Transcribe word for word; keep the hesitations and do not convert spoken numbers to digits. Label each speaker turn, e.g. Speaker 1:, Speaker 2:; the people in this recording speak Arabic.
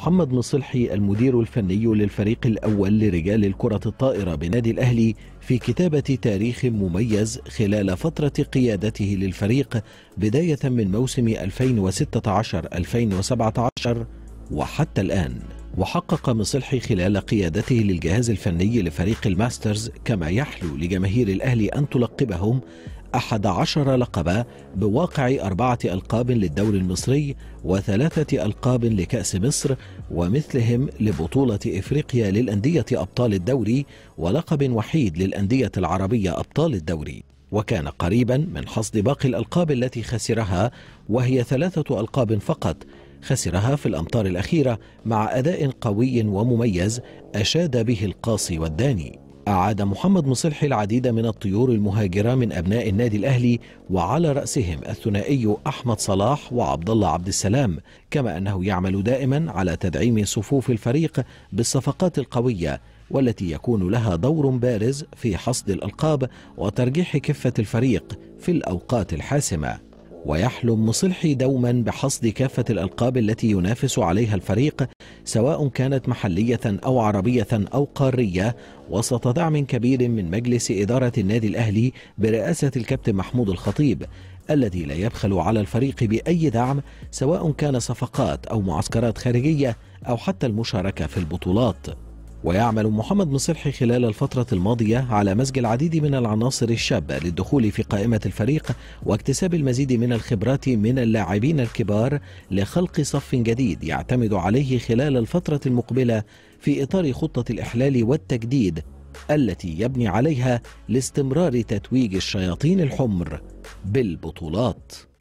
Speaker 1: محمد مصلحي المدير الفني للفريق الأول لرجال الكرة الطائرة بنادي الأهلي في كتابة تاريخ مميز خلال فترة قيادته للفريق بداية من موسم ألفين وستة عشر ألفين وسبعة عشر وحتى الآن. وحقق مصلحي خلال قيادته للجهاز الفني لفريق الماسترز كما يحلو لجماهير الأهلي أن تلقبهم أحد عشر لقبا بواقع أربعة ألقاب للدوري المصري وثلاثة ألقاب لكأس مصر ومثلهم لبطولة إفريقيا للأندية أبطال الدوري ولقب وحيد للأندية العربية أبطال الدوري. وكان قريبا من حصد باقي الألقاب التي خسرها وهي ثلاثة ألقاب فقط خسرها في الأمطار الأخيرة مع أداء قوي ومميز أشاد به القاصي والداني. أعاد محمد مصلحي العديد من الطيور المهاجرة من أبناء النادي الأهلي وعلى رأسهم الثنائي أحمد صلاح وعبد الله عبد السلام، كما أنه يعمل دائما على تدعيم صفوف الفريق بالصفقات القوية والتي يكون لها دور بارز في حصد الألقاب وترجيح كفة الفريق في الأوقات الحاسمة. ويحلم مصلحي دوما بحصد كافة الألقاب التي ينافس عليها الفريق سواء كانت محلية أو عربية أو قارية وسط دعم كبير من مجلس إدارة النادي الأهلي برئاسة الكابتن محمود الخطيب الذي لا يبخل على الفريق بأي دعم سواء كان صفقات أو معسكرات خارجية أو حتى المشاركة في البطولات. ويعمل محمد مصلحي خلال الفترة الماضية على مزج العديد من العناصر الشابة للدخول في قائمة الفريق واكتساب المزيد من الخبرات من اللاعبين الكبار لخلق صف جديد يعتمد عليه خلال الفترة المقبلة في إطار خطة الإحلال والتجديد التي يبني عليها لاستمرار تتويج الشياطين الحمر بالبطولات.